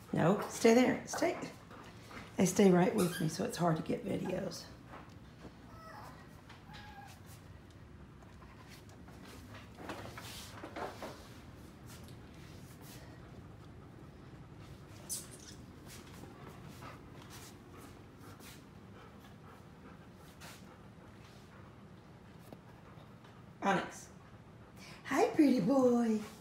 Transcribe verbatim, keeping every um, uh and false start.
No, stay there. Stay. They stay right with me, so it's hard to get videos. Onyx. Hi, pretty boy.